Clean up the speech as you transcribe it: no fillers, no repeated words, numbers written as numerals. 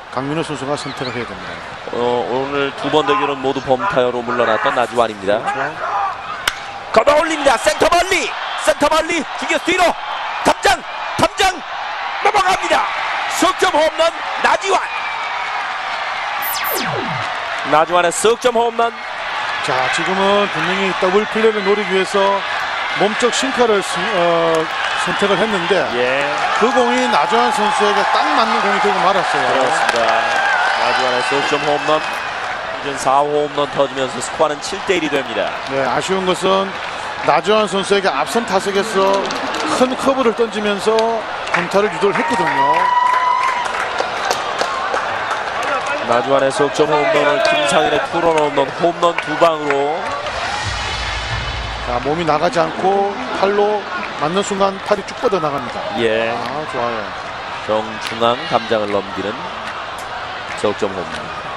강민호 선수가 선택을 해야 됩니다. 오늘 두 번 대결은 모두 범타여로 물러났던 나지완입니다. 걷어 올립니다. 센터 멀리 중견수 뒤로 담장 넘어갑니다. 석점 홈런 나지완의 석점 홈런. 자, 지금은 분명히 더블 플레이를 노리기 위해서 몸쪽 싱커를 선택을 했는데 그 공이 나지완 선수에게 딱 맞는 공이 되고 말았어요. 그렇습니다. 나지완의 석점 홈런, 이전 4호 홈런 터지면서 스코어는 7대1이 됩니다. 네, 아쉬운 것은 나지완 선수에게 앞선 타석에서 큰 커브를 던지면서 안타를 유도를 했거든요. 나지완의 석점 홈런을 김상인의 투런 홈런 두 방으로. 자, 몸이 나가지 않고 팔로 맞는 순간 팔이 쭉 뻗어 나갑니다. 좋아요. 정중앙 담장을 넘기는 석점 홈런.